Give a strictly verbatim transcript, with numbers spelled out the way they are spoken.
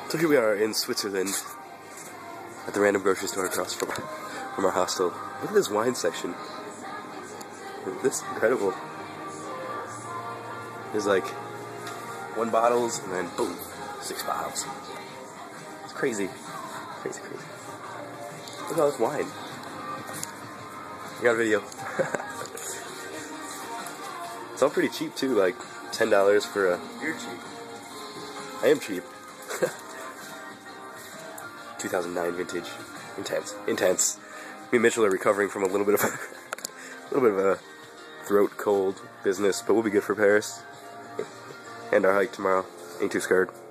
So here we are in Switzerland at the random grocery store across from, from our hostel. Look at this wine section. This is incredible. There's like one bottles and then boom, six bottles. It's crazy. Crazy, crazy. Look at all this wine. I got a video. It's all pretty cheap too, like ten dollars for a... You're cheap. I am cheap. two thousand nine vintage. Intense. Intense. Me and Mitchell are recovering from a little bit of a, a little bit of a throat cold business, but we'll be good for Paris. And our hike tomorrow. Ain't too scared.